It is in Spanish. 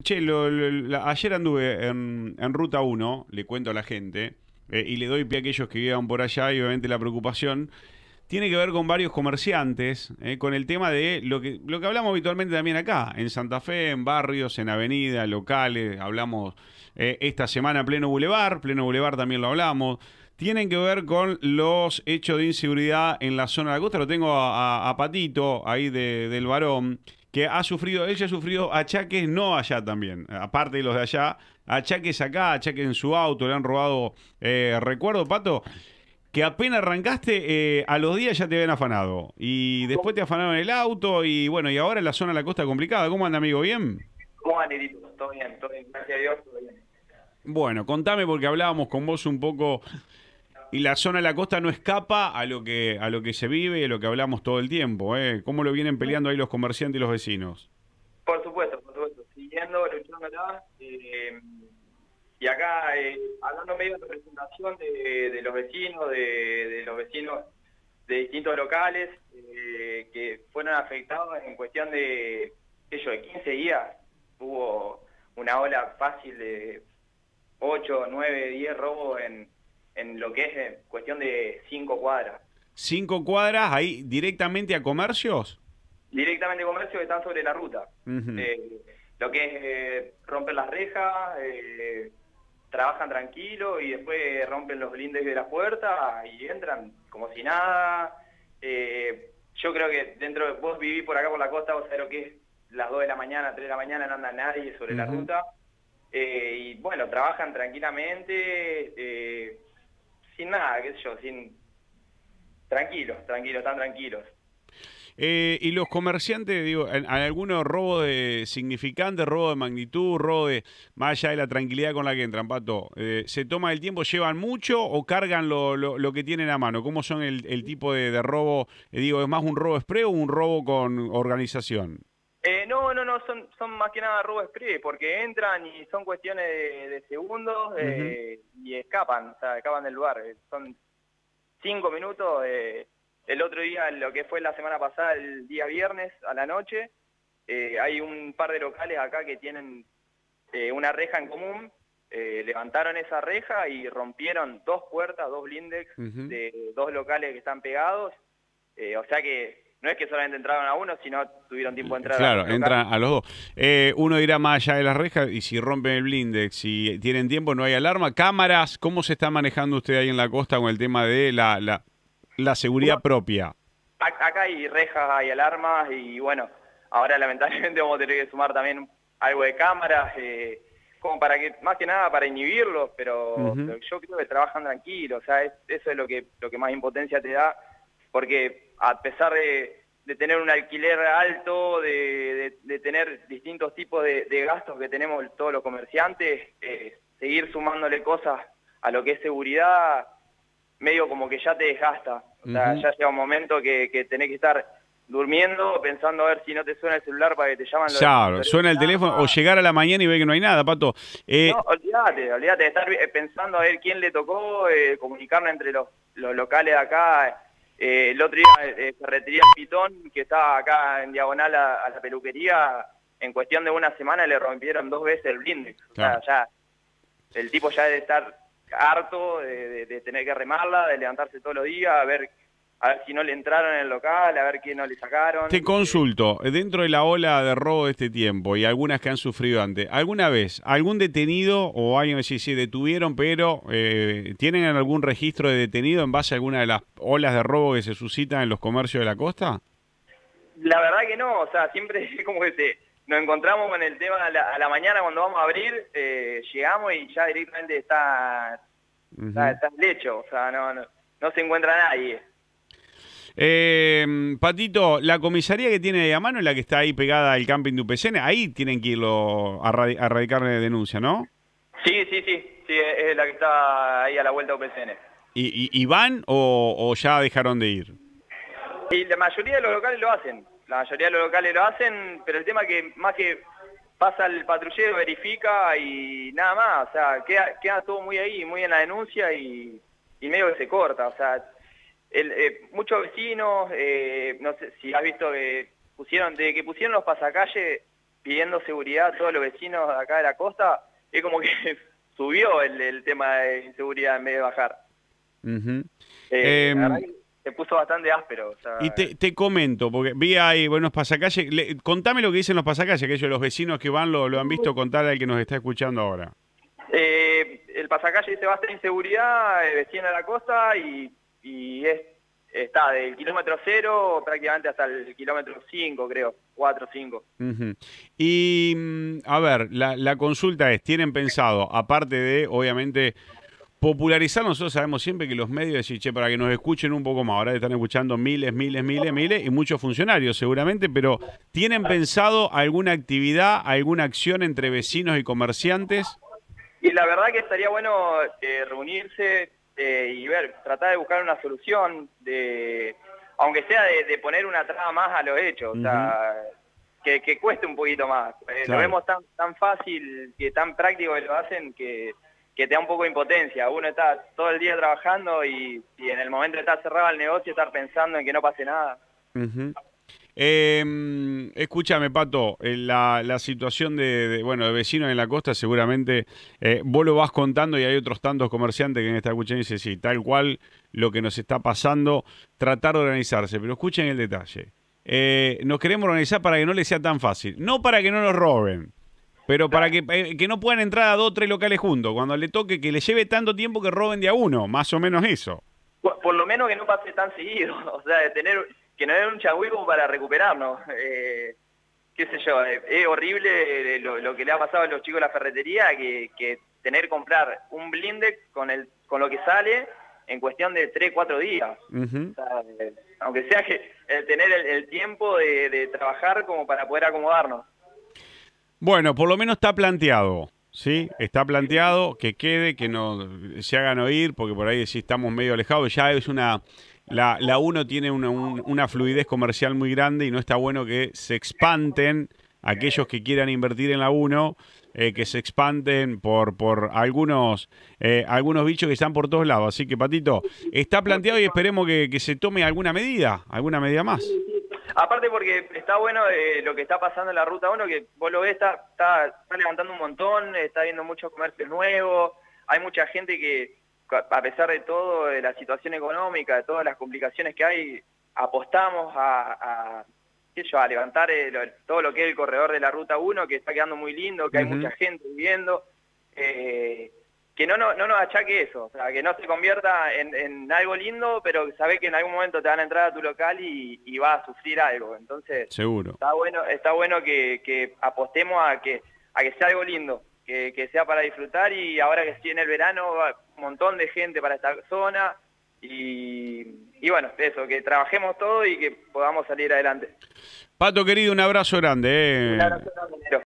Che, ayer anduve en Ruta 1, le cuento a la gente, y le doy pie a aquellos que vivan por allá y obviamente la preocupación tiene que ver con varios comerciantes, con el tema de lo que hablamos habitualmente también acá, en Santa Fe, en barrios, en avenidas, locales, hablamos esta semana en Pleno Boulevard también lo hablamos. Tienen que ver con los hechos de inseguridad en la zona de la costa. Lo tengo a Patito, ahí del Varón, que ha sufrido, él ya ha sufrido achaques, no allá también, aparte de los de allá, achaques acá, achaques en su auto, le han robado, recuerdo, Pato, que apenas arrancaste, a los días ya te habían afanado. Y después te afanaron el auto y bueno, y ahora en la zona de la costa complicada. ¿Cómo anda, amigo? ¿Bien? ¿Cómo va, Nerito? Todo bien, gracias a Dios, todo bien. Bueno, contame porque hablábamos con vos un poco y la zona de la costa no escapa a lo que se vive y a lo que hablamos todo el tiempo, ¿eh? ¿Cómo lo vienen peleando ahí los comerciantes y los vecinos? Por supuesto, siguiendo, luchándola, y acá, hablando medio de representación de los vecinos, de los vecinos de distintos locales, que fueron afectados en cuestión de 15 días, hubo una ola fácil de 8, 9, 10 robos en lo que es cuestión de 5 cuadras. 5 cuadras ahí directamente a comercios. Directamente comercios que están sobre la ruta. Ujú. Lo que es rompen las rejas, trabajan tranquilo y después rompen los blindes de la puerta y entran como si nada. Yo creo que vos vivís por acá por la costa, vos sabés lo que es las 2 de la mañana, 3 de la mañana, no anda nadie sobre la Ujú. ruta. Y bueno, trabajan tranquilamente, sin nada, qué sé yo, tranquilos, están tranquilos. Y los comerciantes, digo, ¿hay alguno robo de significante, robo de magnitud, robo de, más allá de la tranquilidad con la que entran, Pato, se toma el tiempo, llevan mucho o cargan lo que tienen a mano? ¿Cómo son el tipo de robo? Digo, ¿es más un robo express o un robo con organización? No, son más que nada robo express, porque entran y son cuestiones de segundos Ujú. y escapan, o sea, escapan del lugar. Son 5 minutos. El otro día, lo que fue la semana pasada, el día viernes a la noche, hay un par de locales acá que tienen una reja en común. Levantaron esa reja y rompieron 2 puertas, 2 blindex Ujú. de 2 locales que están pegados. O sea que no es que solamente entraron a uno, sino tuvieron tiempo de entrar a Claro, dos locales. entran a los dos. Uno irá más allá de las rejas y si rompen el blindex, si tienen tiempo, no hay alarma. Cámaras, ¿cómo se está manejando usted ahí en la costa con el tema de la seguridad No, propia? acá hay rejas, hay alarmas y bueno, ahora lamentablemente vamos a tener que sumar también algo de cámaras, como para que, más que nada para inhibirlos, pero Ujú. yo creo que trabajan tranquilos, o sea, eso es lo que más impotencia te da, porque a pesar de tener un alquiler alto, de tener distintos tipos de gastos que tenemos todos los comerciantes, seguir sumándole cosas a lo que es seguridad medio como que ya te desgasta. O sea, Ujú. ya llega un momento que tenés que estar durmiendo, pensando a ver si no te suena el celular para que te llaman los Claro, expositores suena de el teléfono o armas. llegar a la mañana y ver que no hay nada, Pato. No, olvídate de estar pensando a ver quién le tocó, comunicarnos entre los locales de acá. El otro día, Ferretería El Pitón, que estaba acá en diagonal a la peluquería, en cuestión de una semana le rompieron 2 veces el blindex. O sea, Claro. ya el tipo ya debe estar harto de tener que remarla, de levantarse todos los días, a ver si no le entraron en el local, a ver qué no le Te sacaron. consulto, dentro de la ola de robo de este tiempo y algunas que han sufrido antes, ¿alguna vez algún detenido o alguien que sí, detuvieron, pero tienen algún registro de detenido en base a alguna de las olas de robo que se suscitan en los comercios de la costa? La verdad que no, o sea, siempre es como que nos encontramos con el tema a la mañana cuando vamos a abrir, llegamos y ya directamente Ujú. está el hecho, o sea, no se encuentra nadie. Patito, la comisaría que tiene de a mano es la que está ahí pegada al camping de UPCN, ahí tienen que irlo a radicar denuncia, ¿no? Sí, es la que está ahí a la vuelta de UPCN. ¿Y van o ya dejaron de ir? Y la mayoría de los locales lo hacen, pero el tema que más que pasa el patrullero, verifica y nada más, o sea, queda todo muy ahí, muy en la denuncia y medio que se corta, o sea, muchos vecinos, no sé si has visto que pusieron los pasacalles, pidiendo seguridad a todos los vecinos de acá de la costa, es como que subió el tema de inseguridad en vez de bajar. Ujú. La verdad que se puso bastante áspero. O sea, Y te comento, porque vi ahí buenos pasacalles. Contame lo que dicen los pasacalles, que ellos, los vecinos que van, lo han visto, contar al que nos está escuchando ahora. el pasacalle dice va a estar inseguridad, vecino de la costa, y está del kilómetro 0 prácticamente hasta el kilómetro 5, creo, 4 o 5. Ujú. Y, a ver, la consulta es, ¿tienen pensado, aparte de, obviamente, popularizar? Nosotros sabemos siempre que los medios decís, che, para que nos escuchen un poco más, ahora están escuchando miles, y muchos funcionarios seguramente, pero ¿tienen pensado alguna actividad, alguna acción entre vecinos y comerciantes? Y la verdad que estaría bueno reunirse y tratar de buscar una solución, aunque sea de poner una traba más a los hechos, o sea, que cueste un poquito más. Claro. Lo vemos tan fácil, tan práctico que lo hacen, que te da un poco de impotencia. Uno está todo el día trabajando y en el momento de estar cerrado el negocio, estar pensando en que no pase nada. Uh-huh. Escúchame, Pato, la situación de vecinos en la costa, seguramente vos lo vas contando y hay otros tantos comerciantes que me están escuchando y dicen, sí, tal cual lo que nos está pasando, tratar de organizarse, pero escuchen el detalle. Nos queremos organizar para que no les sea tan fácil, no para que no nos roben, pero para que no puedan entrar a 2 o 3 locales juntos, cuando le toque que les lleve tanto tiempo que roben de a uno, más o menos eso. Por lo menos que no pase tan seguido, o sea, que no den un chagüí para recuperarnos. Qué sé yo, es horrible lo que le ha pasado a los chicos de la ferretería, que tener que comprar un blindex con lo que sale en cuestión de 3, 4 días. O sea, aunque sea que tener el tiempo de trabajar como para poder acomodarnos. Bueno, por lo menos está planteado, ¿sí? Está planteado que quede, que no se hagan oír, porque por ahí sí estamos medio alejados. Ya es la 1 tiene una fluidez comercial muy grande y no está bueno que se espanten aquellos que quieran invertir en la 1, que se espanten por algunos bichos que están por todos lados. Así que, Patito, está planteado y esperemos que se tome alguna medida más. Aparte porque está bueno lo que está pasando en la Ruta 1, que vos lo ves, está levantando un montón, está viendo muchos comercios nuevos, hay mucha gente que, a pesar de todo, de la situación económica, de todas las complicaciones que hay, apostamos a levantar todo lo que es el corredor de la Ruta 1, que está quedando muy lindo, que hay mucha gente viviendo, que no nos achaque eso, o sea, que no se convierta en algo lindo, pero sabés que en algún momento te van a entrar a tu local y vas a sufrir algo. Entonces, seguro. Está bueno que apostemos a que sea algo lindo, que sea para disfrutar, y ahora que viene el verano va un montón de gente para esta zona y bueno, eso, que trabajemos todo y que podamos salir adelante. Pato, querido, un abrazo grande. Un abrazo grande.